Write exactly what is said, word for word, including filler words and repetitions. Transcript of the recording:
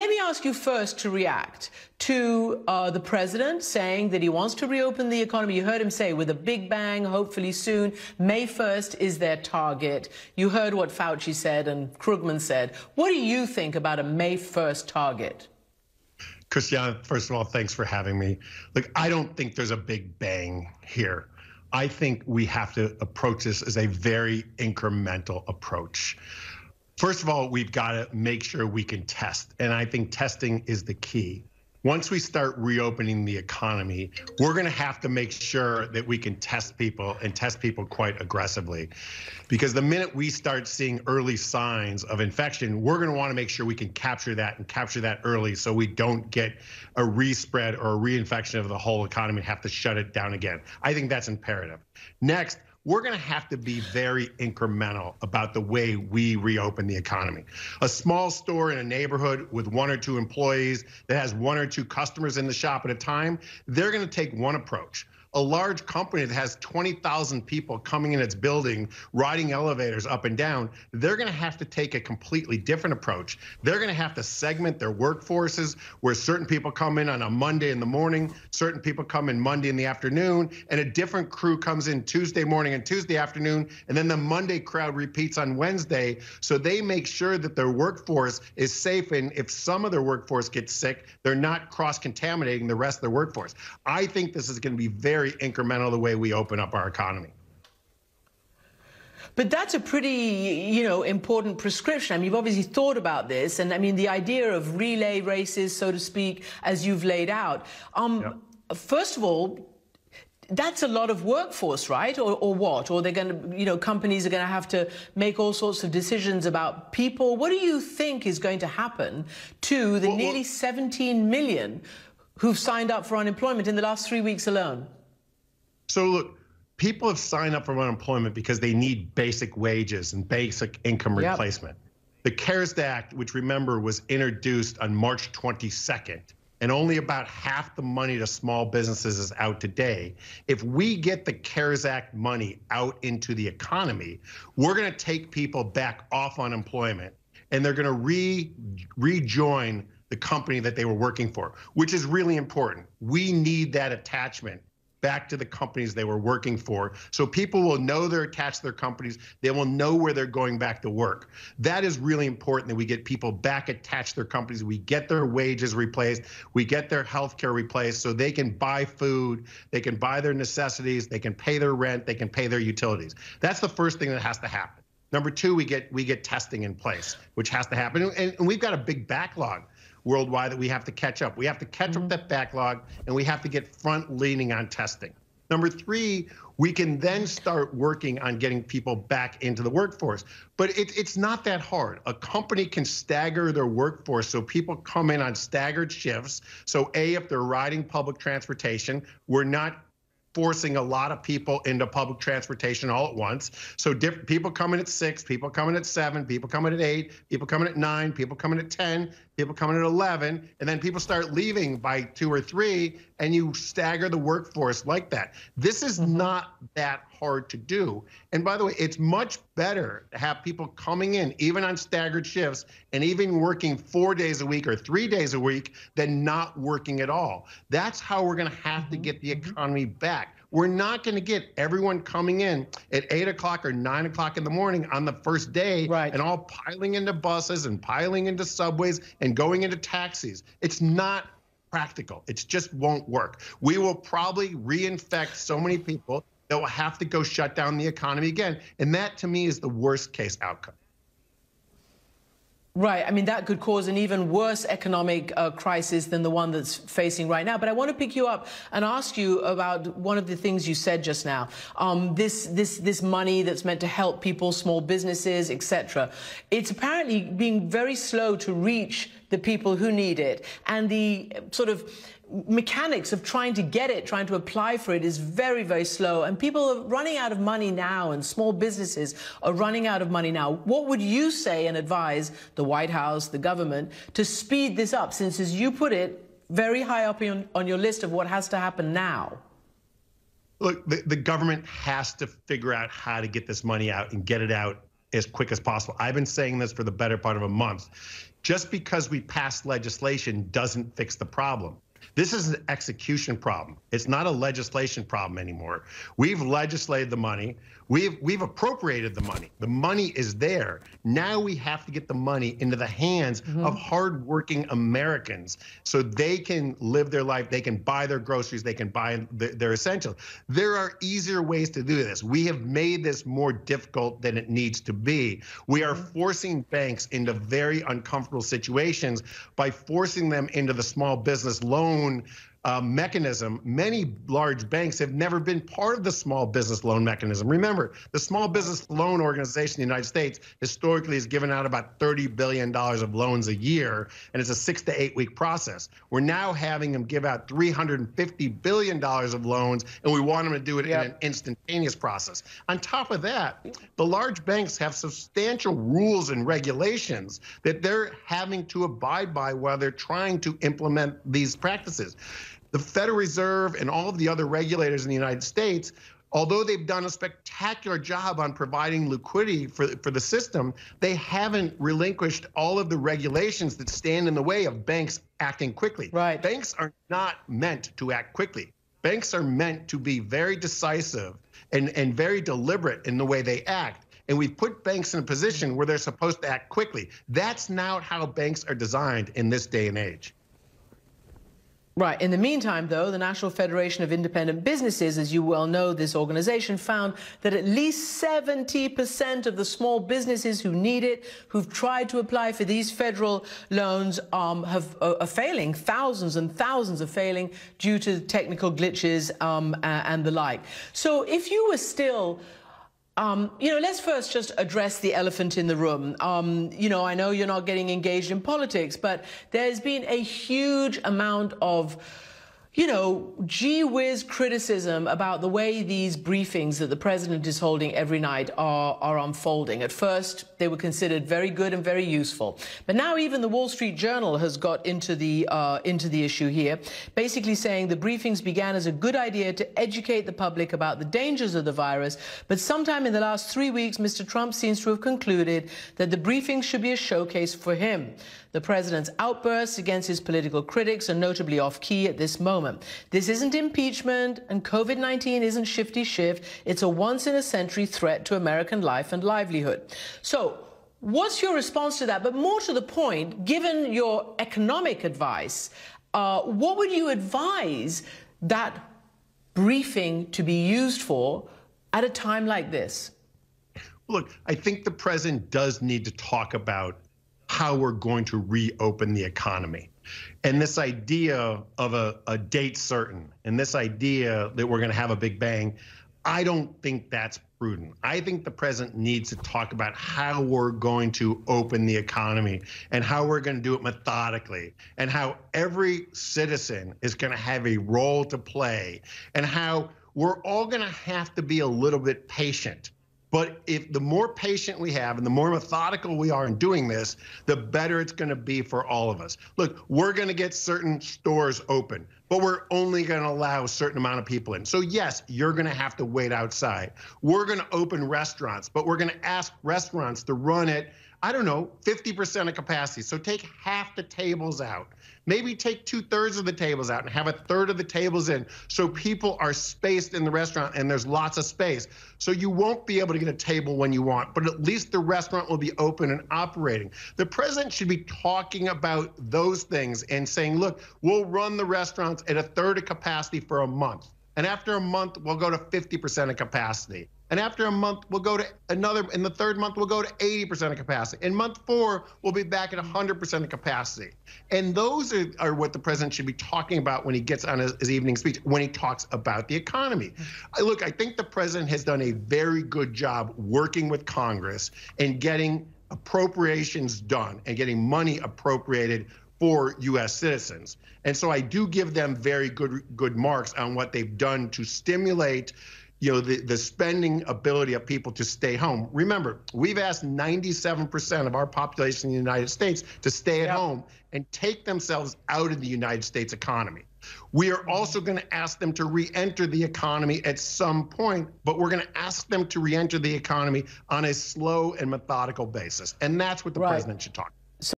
let me ask you first to react to uh, the president saying that he wants to reopen the economy. You heard him say with a big bang, hopefully soon. May first is their target. You heard what Fauci said and Krugman said. What do you think about a May first target? Christiane, first of all, thanks for having me. Look, I don't think there's a big bang here. I think we have to approach this as a very incremental approach. First of all, we've got to make sure we can test, and I think testing is the key. Once we start reopening the economy, we're going to have to make sure that we can test people and test people quite aggressively. Because the minute we start seeing early signs of infection, we're going to want to make sure we can capture that and capture that early so we don't get a respread or a reinfection of the whole economy and have to shut it down again. I think that's imperative. Next, we're going to have to be very incremental about the way we reopen the economy. A small store in a neighborhood with one or two employees that has one or two customers in the shop at a time, they're going to take one approach. A large company that has twenty thousand people coming in its building, riding elevators up and down, they're going to have to take a completely different approach. They're going to have to segment their workforces where certain people come in on a Monday in the morning, certain people come in Monday in the afternoon, and a different crew comes in Tuesday morning and Tuesday afternoon, and then the Monday crowd repeats on Wednesday. So they make sure that their workforce is safe, and if some of their workforce gets sick, they're not cross-contaminating the rest of their workforce. I think this is going to be very Very incremental the way we open up our economy. But that's a pretty, you know, important prescription. I mean, you've obviously thought about this, and I mean, the idea of relay races, so to speak, as you've laid out. Um, yep. First of all, that's a lot of workforce, right? Or, or what? Or they're going to, you know, companies are going to have to make all sorts of decisions about people. What do you think is going to happen to the well, nearly well, seventeen million who've signed up for unemployment in the last three weeks alone? So look, people have signed up for unemployment because they need basic wages and basic income yep. replacement. The CARES Act, which remember was introduced on March twenty-second, and only about half the money to small businesses is out today. If we get the CARES Act money out into the economy, we're going to take people back off unemployment, and they're going to re rejoin the company that they were working for, which is really important. We need that attachment back to the companies they were working for. So people will know they're attached to their companies. They will know where they're going back to work. That is really important, that we get people back attached to their companies. We get their wages replaced. We get their health care replaced so they can buy food, they can buy their necessities, they can pay their rent, they can pay their utilities. That's the first thing that has to happen. Number two, we get we get testing in place, which has to happen. And, and we've got a big backlog worldwide that we have to catch up. We have to catch mm-hmm. up that backlog, and we have to get front leaning on testing. Number three, we can then start working on getting people back into the workforce. But it, it's not that hard. A company can stagger their workforce so people come in on staggered shifts. So A, if they're riding public transportation, we're not forcing a lot of people into public transportation all at once. So different people coming at six, people coming at seven, people coming at eight, people coming at nine, people coming at ten, people coming at eleven, and then people start leaving by two or three, and you stagger the workforce like that. This is not that hard to do. And by the way, it's much better to have people coming in, even on staggered shifts, and even working four days a week or three days a week than not working at all. That's how we're going to have mm-hmm. to get the economy back. We're not going to get everyone coming in at eight o'clock or nine o'clock in the morning on the first day right. and all piling into buses and piling into subways and going into taxis. It's not practical. It just won't work. We will probably reinfect so many people that will have to go shut down the economy again. And that, to me, is the worst case outcome. Right. I mean, that could cause an even worse economic uh, crisis than the one that's facing right now. But I want to pick you up and ask you about one of the things you said just now. Um, this this this money that's meant to help people, small businesses, et cetera. It's apparently being very slow to reach the people who need it, and the sort of mechanics of trying to get it, trying to apply for it is very, very slow. And people are running out of money now, and small businesses are running out of money now. What would you say and advise the White House, the government, to speed this up, since, as you put it, very high up on, on your list of what has to happen now? Look, the, the government has to figure out how to get this money out and get it out as quick as possible. I've been saying this for the better part of a month. Just because we pass legislation doesn't fix the problem. This is an execution problem. It's not a legislation problem anymore. We've legislated the money. We've we've appropriated the money. The money is there. Now we have to get the money into the hands mm-hmm. of hardworking Americans so they can live their life. They can buy their groceries. They can buy the, their essentials. There are easier ways to do this. We have made this more difficult than it needs to be. We are forcing banks into very uncomfortable situations by forcing them into the small business loan Uh, mechanism. Many large banks have never been part of the small business loan mechanism. Remember, the Small Business Loan Organization in the United States historically has given out about thirty billion dollars of loans a year, and it's a six to eight week process. We're now having them give out three hundred fifty billion dollars of loans, and we want them to do it yep. in an instantaneous process. On top of that, the large banks have substantial rules and regulations that they're having to abide by while they're trying to implement these practices. The Federal Reserve and all of the other regulators in the United States, although they've done a spectacular job on providing liquidity for, for the system, they haven't relinquished all of the regulations that stand in the way of banks acting quickly. Right. Banks are not meant to act quickly. Banks are meant to be very decisive and, and very deliberate in the way they act. And we've put banks in a position where they're supposed to act quickly. That's not how banks are designed in this day and age. Right. In the meantime, though, the National Federation of Independent Businesses, as you well know, this organization found that at least seventy percent of the small businesses who need it, who've tried to apply for these federal loans, um, have, uh, are failing. Thousands and thousands are failing due to technical glitches um, and the like. So if you were still... Um, you know, let's first just address the elephant in the room. Um, you know, I know you're not getting engaged in politics, but there's been a huge amount of, you know, gee whiz criticism about the way these briefings that the president is holding every night are, are unfolding. At first, they were considered very good and very useful. But now even the Wall Street Journal has got into the, uh, into the issue here, basically saying the briefings began as a good idea to educate the public about the dangers of the virus. But sometime in the last three weeks, Mister Trump seems to have concluded that the briefings should be a showcase for him. The president's outbursts against his political critics are notably off-key at this moment. This isn't impeachment, and COVID nineteen isn't shifty shift. It's a once-in-a-century threat to American life and livelihood. So what's your response to that? But more to the point, given your economic advice, uh, what would you advise that briefing to be used for at a time like this? Look, I think the president does need to talk about how we're going to reopen the economy. And this idea of a, a date certain, and this idea that we're going to have a big bang, I don't think that's prudent. I think the president needs to talk about how we're going to open the economy and how we're going to do it methodically, and how every citizen is going to have a role to play, and how we're all going to have to be a little bit patient. But if the more patient we have and the more methodical we are in doing this, the better it's going to be for all of us. Look, we're going to get certain stores open, but we're only going to allow a certain amount of people in. So yes, you're going to have to wait outside. We're going to open restaurants, but we're going to ask restaurants to run at, I don't know, fifty percent of capacity. So take half the tables out. Maybe take two thirds of the tables out and have a third of the tables in, so people are spaced in the restaurant and there's lots of space. So you won't be able to get a table when you want, but at least the restaurant will be open and operating. The president should be talking about those things and saying, look, we'll run the restaurants at a third of capacity for a month. And after a month, we'll go to fifty percent of capacity. And after a month, we'll go to another, in the third month, we'll go to eighty percent of capacity. In month four, we'll be back at one hundred percent of capacity. And those are, are what the president should be talking about when he gets on his, his evening speech, when he talks about the economy. I, look, I think the president has done a very good job working with Congress and getting appropriations done and getting money appropriated for U S citizens. And so I do give them very good, good marks on what they've done to stimulate, you know, the, the spending ability of people to stay home. Remember, we've asked ninety-seven percent of our population in the United States to stay at yep. home and take themselves out of the United States economy. We are also going to ask them to re-enter the economy at some point, but we're going to ask them to re-enter the economy on a slow and methodical basis. And that's what the right. president should talk about.